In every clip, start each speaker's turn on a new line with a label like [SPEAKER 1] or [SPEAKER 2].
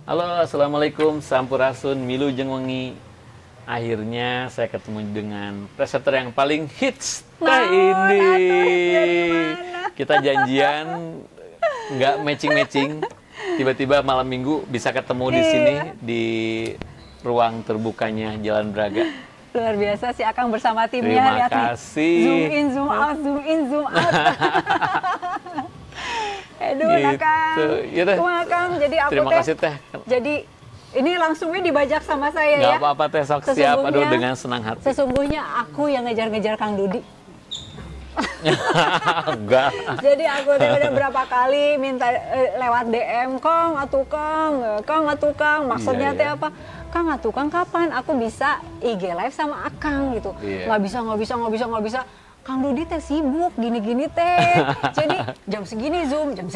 [SPEAKER 1] Halo, assalamualaikum, sampurasun, milu jeung wengi. Akhirnya saya ketemu dengan presenter yang paling hits ini. Kita janjian nggak matching-matching. Tiba-tiba malam minggu bisa ketemu di sini di ruang terbukanya Jalan Braga.
[SPEAKER 2] Luar biasa si Akang bersama timnya.
[SPEAKER 1] Terima kasih.
[SPEAKER 2] Zoom in, zoom out, zoom in, zoom out. Aduh,
[SPEAKER 1] Gitu.
[SPEAKER 2] Akang.
[SPEAKER 1] Ya deh.
[SPEAKER 2] Akang, jadi aku
[SPEAKER 1] Terima kasih teh.
[SPEAKER 2] Jadi ini langsungnya dibajak sama saya
[SPEAKER 1] Nggak
[SPEAKER 2] ya.
[SPEAKER 1] apa-apa teh, sok siap. Aduh, dengan senang hati.
[SPEAKER 2] Sesungguhnya aku yang ngejar-ngejar Kang Dudi.
[SPEAKER 1] Enggak.
[SPEAKER 2] Jadi aku udah berapa kali minta lewat DM, Kang, atuh Kang. Maksudnya teh apa? Kang, atuh Kang, kapan aku bisa IG live sama Akang gitu. Nggak bisa. Kang Dudi teh sibuk, gini-gini teh. Jadi jam segini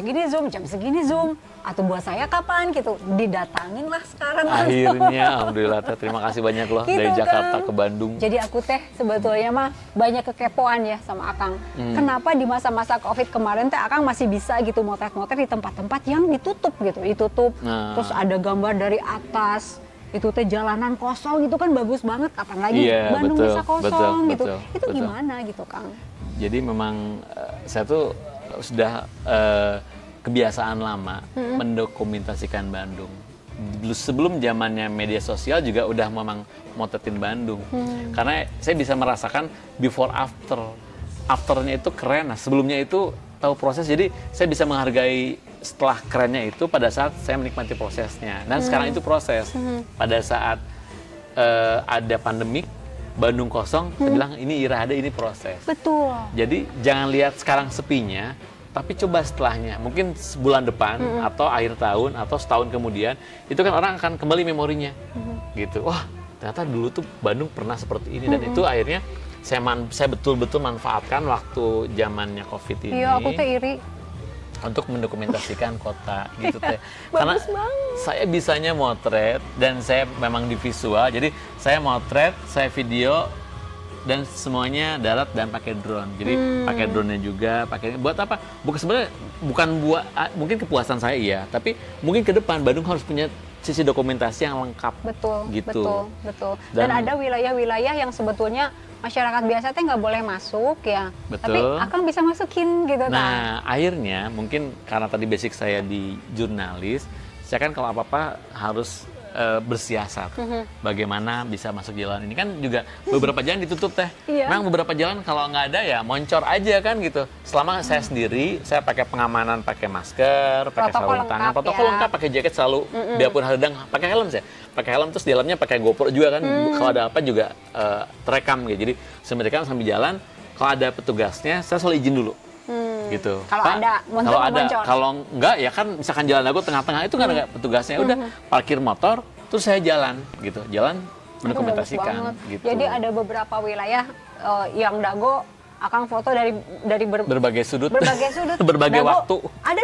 [SPEAKER 2] Zoom. Atau buat saya kapan gitu. Didatangin lah sekarang langsung.
[SPEAKER 1] Akhirnya, alhamdulillah teh. Terima kasih banyak loh
[SPEAKER 2] Gitu,
[SPEAKER 1] dari Jakarta
[SPEAKER 2] Kang.
[SPEAKER 1] ke Bandung.
[SPEAKER 2] Jadi aku teh sebetulnya mah banyak kekepoan ya sama Akang. Kenapa di masa-masa Covid kemarin teh Akang masih bisa gitu motret-motret di tempat-tempat yang ditutup gitu.
[SPEAKER 1] Nah.
[SPEAKER 2] Terus ada gambar dari atas. Itu teh jalanan kosong itu kan bagus banget. Kapan lagi Bandung
[SPEAKER 1] betul,
[SPEAKER 2] bisa kosong gitu.
[SPEAKER 1] betul,
[SPEAKER 2] Itu
[SPEAKER 1] betul.
[SPEAKER 2] gimana gitu, Kang?
[SPEAKER 1] Jadi memang saya tuh sudah kebiasaan lama mendokumentasikan Bandung. Sebelum zamannya media sosial juga udah memang motretin Bandung. Karena saya bisa merasakan before after. Afternya itu keren. Nah, sebelumnya itu tahu proses. Jadi saya bisa menghargai setelah kerennya itu pada saat saya menikmati prosesnya. Dan sekarang itu proses. Pada saat ada pandemik, Bandung kosong, saya bilang ini irada, ini proses.
[SPEAKER 2] Betul.
[SPEAKER 1] Jadi jangan lihat sekarang sepinya, tapi coba setelahnya. Mungkin sebulan depan atau akhir tahun atau setahun kemudian, itu kan orang akan kembali memorinya. Gitu. Wah, ternyata dulu tuh Bandung pernah seperti ini. Dan itu akhirnya saya betul-betul manfaatkan waktu zamannya Covid ini.
[SPEAKER 2] Iya, aku teh iri.
[SPEAKER 1] Untuk mendokumentasikan kota gitu teh. Karena
[SPEAKER 2] Bagus banget.
[SPEAKER 1] saya bisanya motret dan saya memang di visual. Jadi saya motret, saya video dan semuanya darat dan pakai drone. Jadi pakai drone-nya juga, pakai buat apa? Bukan buat mungkin kepuasan saya iya, tapi mungkin ke depan Bandung harus punya sisi dokumentasi yang lengkap.
[SPEAKER 2] Betul,
[SPEAKER 1] gitu.
[SPEAKER 2] betul. Dan ada wilayah-wilayah yang sebetulnya masyarakat biasa teh nggak boleh masuk ya.
[SPEAKER 1] Betul.
[SPEAKER 2] Tapi Akang bisa masukin gitu kan.
[SPEAKER 1] Nah, akhirnya mungkin karena tadi basic saya di jurnalis, saya kan kalau apa-apa harus bersiasat. Bagaimana bisa masuk jalan ini kan juga beberapa jalan ditutup teh.
[SPEAKER 2] Iya.
[SPEAKER 1] Memang beberapa jalan kalau nggak ada ya moncor aja kan gitu. Selama saya sendiri, saya pakai pengamanan, pakai masker, pakai
[SPEAKER 2] Protokol
[SPEAKER 1] sarung tangan,
[SPEAKER 2] lengkap
[SPEAKER 1] protokol
[SPEAKER 2] ya.
[SPEAKER 1] lengkap, pakai jaket selalu. Biarpun hadang, pakai helm saya. Pakai helm terus di dalamnya pakai GoPro juga kan. Kalau ada apa juga terekam gitu. Jadi sebenarnya sambil jalan, kalau ada petugasnya, saya selalu izin dulu. Gitu.
[SPEAKER 2] Kalau
[SPEAKER 1] Pak,
[SPEAKER 2] ada,
[SPEAKER 1] kalau ada,
[SPEAKER 2] moncor.
[SPEAKER 1] kalau enggak ya kan misalkan jalan aku tengah-tengah itu kan ada petugasnya, udah parkir motor, terus saya jalan gitu, jalan
[SPEAKER 2] Itu bagus
[SPEAKER 1] mendokumentasikan
[SPEAKER 2] banget.
[SPEAKER 1] gitu.
[SPEAKER 2] Jadi ada beberapa wilayah yang dago Akang foto dari
[SPEAKER 1] berbagai sudut,
[SPEAKER 2] Dago,
[SPEAKER 1] berbagai waktu.
[SPEAKER 2] Ada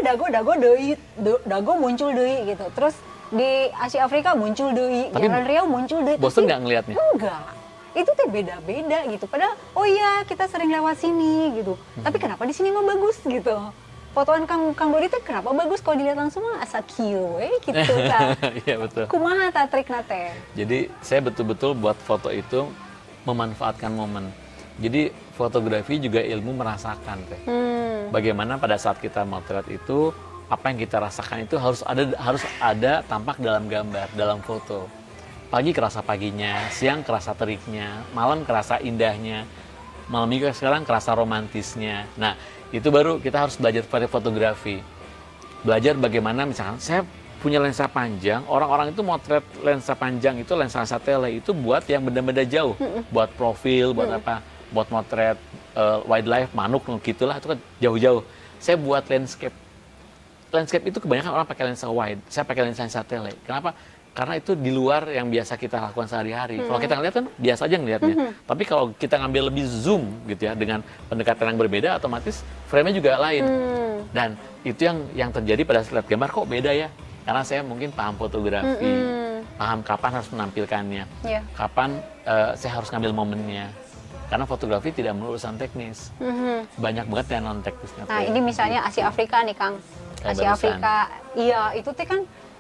[SPEAKER 2] dago muncul deui gitu. Terus di Asia Afrika muncul deui,
[SPEAKER 1] Tapi
[SPEAKER 2] Jalan Riau muncul deui.
[SPEAKER 1] bosen
[SPEAKER 2] Tapi
[SPEAKER 1] nggak ngelihatnya?
[SPEAKER 2] Enggak. Itu tuh beda-beda gitu. Padahal oh iya kita sering lewat sini gitu. Tapi kenapa di sini mah bagus gitu. Fotoan Kang Dodi tuh kenapa bagus kalau dilihat langsung mah asa kieu we gitu kan.
[SPEAKER 1] Iya betul.
[SPEAKER 2] Kumaha ta trikna teh?
[SPEAKER 1] Jadi saya betul-betul buat foto itu memanfaatkan momen. Jadi fotografi juga ilmu merasakan teh. Bagaimana pada saat kita motret itu apa yang kita rasakan itu harus ada tampak dalam gambar, dalam foto. Pagi kerasa paginya, siang kerasa teriknya, malam kerasa indahnya, malam minggu sekarang kerasa romantisnya. Nah, itu baru kita harus belajar pada fotografi. Belajar bagaimana misalkan saya punya lensa panjang, orang-orang itu motret lensa panjang itu lensa tele itu buat yang benda-benda jauh, buat profil, buat apa, buat motret wildlife, manuk gitulah itu kan jauh-jauh. Saya buat landscape. Landscape itu kebanyakan orang pakai lensa wide, saya pakai lensa tele. Kenapa? Karena itu di luar yang biasa kita lakukan sehari-hari. Kalau kita ngeliat kan biasa aja ngelihatnya. Tapi kalau kita ngambil lebih zoom gitu ya dengan pendekatan yang berbeda, otomatis frame-nya juga lain. Dan itu yang terjadi pada saat lihat gambar kok beda ya. Karena saya mungkin paham fotografi, paham kapan harus menampilkannya, kapan saya harus ngambil momennya. Karena fotografi tidak melulu urusan teknis, banyak banget yang non teknisnya.
[SPEAKER 2] Nah ini misalnya Asia Afrika nih Kang, Asia
[SPEAKER 1] barusan.
[SPEAKER 2] Afrika, iya itu teh kan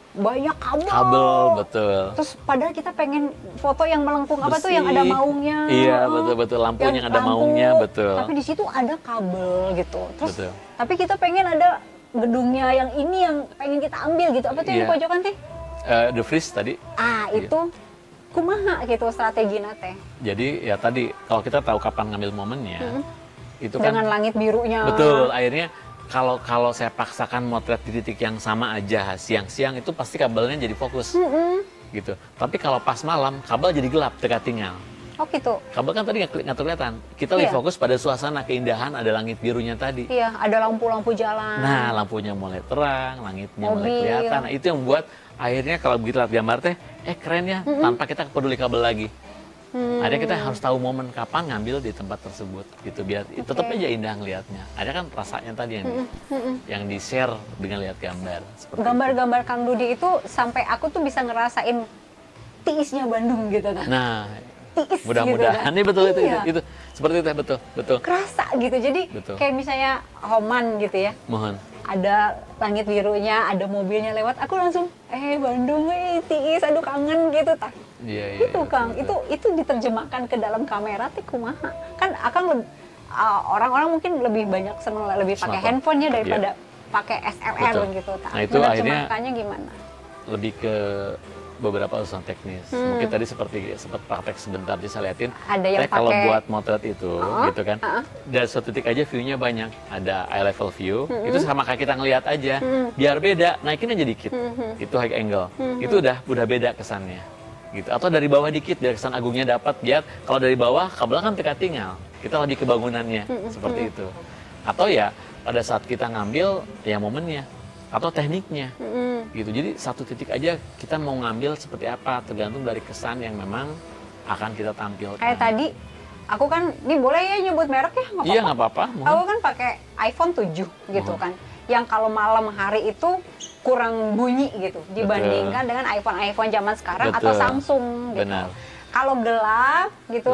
[SPEAKER 2] banyak kabel.
[SPEAKER 1] Kabel, betul.
[SPEAKER 2] Terus padahal kita pengen foto yang melengkung apa tuh, yang ada maungnya.
[SPEAKER 1] Iya, betul-betul, lampu yang ada maungnya, betul.
[SPEAKER 2] Tapi di situ ada kabel gitu. Terus
[SPEAKER 1] betul.
[SPEAKER 2] tapi kita pengen ada gedungnya yang ini yang pengen kita ambil gitu. Apa tuh yang di pojokan teh?
[SPEAKER 1] The Freeze tadi.
[SPEAKER 2] Itu kumaha gitu strategi nate.
[SPEAKER 1] Jadi ya tadi kalau kita tahu kapan ngambil momennya, itu kan
[SPEAKER 2] dengan langit birunya.
[SPEAKER 1] Betul, akhirnya kalau saya paksakan motret di titik yang sama aja siang-siang itu pasti kabelnya jadi fokus. Gitu. Tapi kalau pas malam kabel jadi gelap, dekat tinggal.
[SPEAKER 2] Oh gitu.
[SPEAKER 1] Kabel kan tadi nggak kelihatan. Kita lebih fokus pada suasana keindahan, ada langit birunya tadi.
[SPEAKER 2] Iya, ada lampu-lampu jalan.
[SPEAKER 1] Nah, lampunya mulai terang, langitnya mulai kelihatan. Nah, itu yang membuat akhirnya kalau begitu lihat gambar teh, keren ya, tanpa kita peduli kabel lagi. Akhirnya kita harus tahu momen kapan ngambil di tempat tersebut, gitu biar tetap aja indah ngelihatnya. Ada kan rasanya tadi yang di share dengan lihat gambar.
[SPEAKER 2] Gambar-gambar Kang Dudi itu sampai aku tuh bisa ngerasain tiisnya Bandung gitu kan.
[SPEAKER 1] Nah,
[SPEAKER 2] tiis
[SPEAKER 1] mudah-mudahan
[SPEAKER 2] gitu,
[SPEAKER 1] betul itu seperti itu betul.
[SPEAKER 2] Kerasa gitu. Jadi kayak misalnya Homan gitu ya.
[SPEAKER 1] Mohon.
[SPEAKER 2] Ada langit birunya, ada mobilnya lewat, aku langsung Bandung, tiis, aduh kangen gitu tak.
[SPEAKER 1] Iya,
[SPEAKER 2] itu Kang, itu diterjemahkan ke dalam kamera teh kumaha. Kan akan orang-orang mungkin lebih banyak seneng lebih pakai handphonenya daripada pakai SLR gitu.
[SPEAKER 1] Nah, itu akhirnya
[SPEAKER 2] gimana?
[SPEAKER 1] Lebih ke beberapa urusan teknis. Mungkin tadi seperti sempat praktek sebentar bisa liatin.
[SPEAKER 2] Ada yang
[SPEAKER 1] kalau buat motret itu gitu kan. Dari suatu titik aja view-nya banyak. Ada eye level view. Itu sama kayak kita ngelihat aja. Biar beda, naikin aja dikit. Itu high angle. Itu udah beda kesannya. Gitu. Atau dari bawah dikit biar kesan agungnya dapat. Biar kalau dari bawah kabel kan dekat tinggal. Kita lebih ke bangunannya seperti itu. Atau ya pada saat kita ngambil ya momennya atau tekniknya. Gitu. Jadi satu titik aja kita mau ngambil seperti apa tergantung dari kesan yang memang akan kita tampilkan.
[SPEAKER 2] Kayak tadi aku kan, ini boleh ya nyebut merek ya?
[SPEAKER 1] Iya, nggak apa-apa.
[SPEAKER 2] Aku kan pakai iPhone 7 gitu kan. Yang kalau malam hari itu kurang bunyi gitu dibandingkan dengan iPhone zaman sekarang atau Samsung gitu.
[SPEAKER 1] Benar.
[SPEAKER 2] Kalau gelap gitu,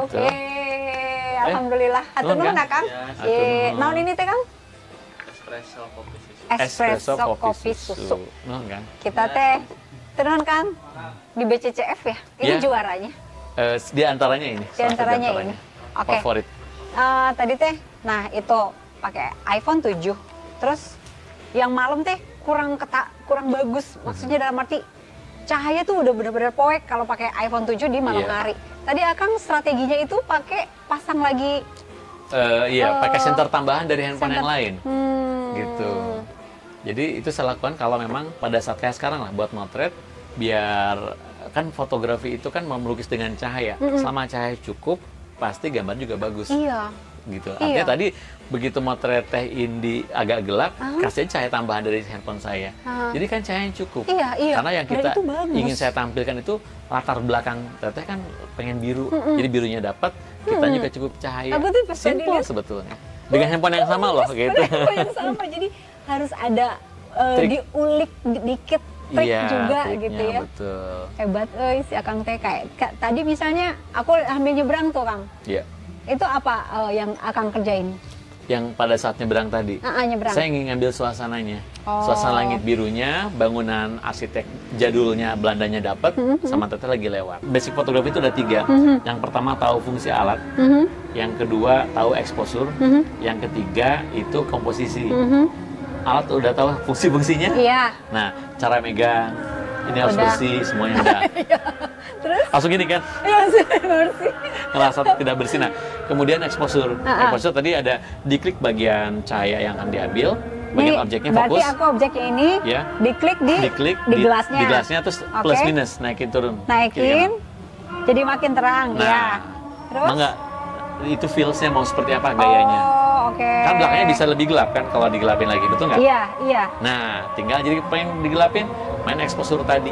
[SPEAKER 2] alhamdulillah. Hatur nuhun Kang. Naon ini teh Kang? Espresso kopi susu. Kita teh terus kan di BCCF ya. Ini juaranya.
[SPEAKER 1] Di antaranya ini.
[SPEAKER 2] Di antaranya ini. Oke.
[SPEAKER 1] Favorit.
[SPEAKER 2] Tadi teh, nah itu pakai iPhone 7. Terus yang malam teh kurang bagus. Maksudnya dalam arti cahaya tuh udah benar-benar poek kalau pakai iPhone 7 di malam hari. Tadi Akang strateginya itu pakai pasang lagi.
[SPEAKER 1] Pakai senter tambahan dari handphone yang lain. Gitu. Jadi itu saya lakukan kalau memang pada saat kayak sekarang lah buat motret, biar kan fotografi itu kan melukis dengan cahaya. Selama cahaya cukup, pasti gambar juga bagus.
[SPEAKER 2] Iya.
[SPEAKER 1] Gitu. Artinya tadi begitu motret teh Indi agak gelap, kasih cahaya tambahan dari handphone saya. Jadi kan cahaya yang cukup.
[SPEAKER 2] Iya.
[SPEAKER 1] Karena yang kita ingin saya tampilkan itu latar belakang teteh kan pengen biru. Jadi birunya dapat, kita juga cukup cahaya. Simple sebetulnya. Dengan handphone yang sama loh gitu.
[SPEAKER 2] Handphone yang sama, jadi harus ada diulik dikit trik juga gitu ya.
[SPEAKER 1] Betul.
[SPEAKER 2] Hebat si Akang teh kayak tadi misalnya aku ambil nyebrang tuh Kang.
[SPEAKER 1] Iya.
[SPEAKER 2] Itu apa yang Akang kerjain?
[SPEAKER 1] Yang pada saat nyebrang tadi.
[SPEAKER 2] Nyebrang.
[SPEAKER 1] Saya ingin ngambil suasananya. Suasana langit birunya, bangunan arsitek jadulnya Belandanya dapat, sama teteh lagi lewat. Basic fotografi itu ada 3. Yang pertama tahu fungsi alat, yang kedua tahu exposure, yang ketiga itu komposisi. Alat udah tahu fungsi-fungsinya.
[SPEAKER 2] Iya.
[SPEAKER 1] Nah, cara megang, ini harus bersih, semuanya udah.
[SPEAKER 2] Terus?
[SPEAKER 1] Langsung gini kan?
[SPEAKER 2] Iya, bersih.
[SPEAKER 1] Ngerasa tidak bersih. Nah, kemudian exposure. Exposure tadi ada diklik bagian cahaya yang akan diambil, bagian objeknya fokus.
[SPEAKER 2] Berarti aku objeknya ini diklik di gelasnya.
[SPEAKER 1] Di gelasnya terus plus minus, naikin turun.
[SPEAKER 2] Naikin, jadi makin terang ya. Terus?
[SPEAKER 1] Enggak, itu feels-nya mau seperti apa gayanya. Kan belakangnya bisa lebih gelap kan kalau digelapin lagi, betul nggak?
[SPEAKER 2] Iya.
[SPEAKER 1] Nah, tinggal jadi pengen digelapin, main exposure tadi.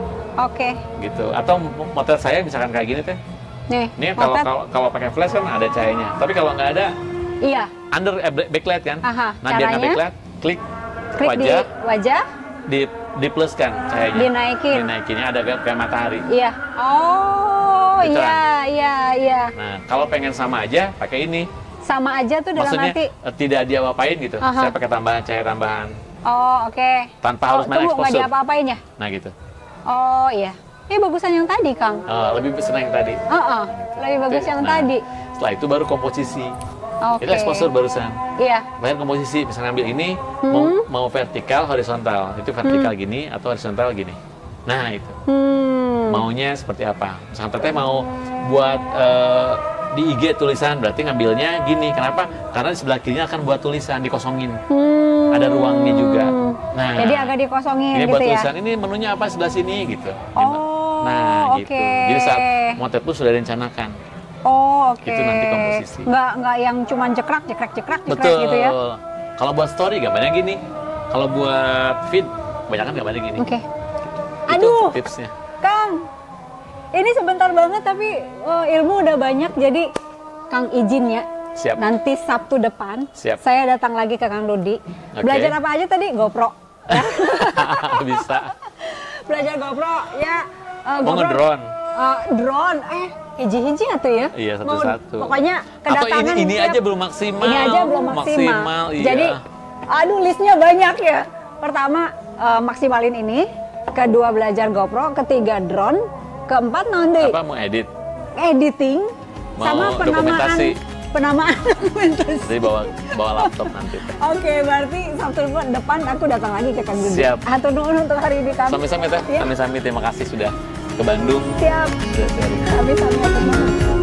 [SPEAKER 1] Gitu. Atau motret saya misalkan kayak gini teh. Ini kalau pakai flash kan ada cahayanya. Tapi kalau nggak ada, under backlight kan. Nah, biar nggak backlight, klik
[SPEAKER 2] wajah,
[SPEAKER 1] di plus kan cahayanya. Dinaikinnya ada kayak matahari.
[SPEAKER 2] Iya. Iya.
[SPEAKER 1] Nah, kalau pengen sama aja, pakai ini.
[SPEAKER 2] Sama aja tuh dalam
[SPEAKER 1] maksudnya
[SPEAKER 2] arti
[SPEAKER 1] tidak dia apain gitu. Saya pakai cahaya tambahan
[SPEAKER 2] Oh, oke.
[SPEAKER 1] Tanpa harus main
[SPEAKER 2] tunggu, nggak
[SPEAKER 1] exposure.
[SPEAKER 2] diapa-apain ya?
[SPEAKER 1] Nah gitu.
[SPEAKER 2] Oh iya. Bagusan yang tadi, Kang.
[SPEAKER 1] Lebih senang yang tadi.
[SPEAKER 2] Lebih bagus yang tadi.
[SPEAKER 1] Setelah itu baru komposisi.
[SPEAKER 2] Oke.
[SPEAKER 1] Itu exposure barusan.
[SPEAKER 2] Iya.
[SPEAKER 1] Bahan komposisi, misalnya ambil ini, mau vertikal, horizontal. Itu vertikal gini atau horizontal gini. Nah itu. Maunya seperti apa? Misalnya Teteh mau buat di IG tulisan, berarti ngambilnya gini. Kenapa? Karena di sebelah kirinya akan buat tulisan, dikosongin. Ada ruangnya juga. Nah,
[SPEAKER 2] jadi agak dikosongin
[SPEAKER 1] ini
[SPEAKER 2] gitu
[SPEAKER 1] buat
[SPEAKER 2] ya?
[SPEAKER 1] tulisan, ini menunya apa sebelah sini gitu.
[SPEAKER 2] Nah,
[SPEAKER 1] gitu. Jadi saat motret pun sudah direncanakan.
[SPEAKER 2] Oke.
[SPEAKER 1] Itu nanti komposisi.
[SPEAKER 2] Nggak yang cuman jekrek
[SPEAKER 1] Betul.
[SPEAKER 2] gitu ya?
[SPEAKER 1] Kalau buat story gambarnya gini. Kalau buat feed, kebanyakan gambarnya gini.
[SPEAKER 2] Oke.
[SPEAKER 1] Itu
[SPEAKER 2] Aduh,
[SPEAKER 1] tipsnya.
[SPEAKER 2] Kang, ini sebentar banget tapi ilmu udah banyak. Jadi Kang izin ya.
[SPEAKER 1] Siap.
[SPEAKER 2] Nanti Sabtu depan,
[SPEAKER 1] Siap.
[SPEAKER 2] saya datang lagi ke Kang Rudi.
[SPEAKER 1] Oke.
[SPEAKER 2] Belajar apa aja tadi? GoPro.
[SPEAKER 1] Bisa.
[SPEAKER 2] Belajar GoPro ya.
[SPEAKER 1] Mau ngedrone.
[SPEAKER 2] Drone, hiji-hiji atuh ya?
[SPEAKER 1] Iya, satu-satu.
[SPEAKER 2] Pokoknya kedatangan.
[SPEAKER 1] Atau ini aja belum maksimal.
[SPEAKER 2] Ini aja belum maksimal.
[SPEAKER 1] Iya.
[SPEAKER 2] Jadi, aduh listnya banyak ya. Pertama, maksimalin ini. Kedua, belajar GoPro. Ketiga, drone. Keempat, nanti
[SPEAKER 1] apa mau edit?
[SPEAKER 2] Editing.
[SPEAKER 1] Mau
[SPEAKER 2] sama
[SPEAKER 1] dokumentasi.
[SPEAKER 2] Penamaan dokumentasi.
[SPEAKER 1] Jadi bawa laptop nanti.
[SPEAKER 2] Oke, berarti Sabtu depan aku datang lagi ke Kang Rudi.
[SPEAKER 1] Siap.
[SPEAKER 2] Hatur nuhun untuk hari ini kami.
[SPEAKER 1] Sami-sami Teh.
[SPEAKER 2] Ya.
[SPEAKER 1] Sami-sami, terima kasih sudah ke Bandung.
[SPEAKER 2] Siap.
[SPEAKER 1] Sudah sharing.
[SPEAKER 2] Sami-sami.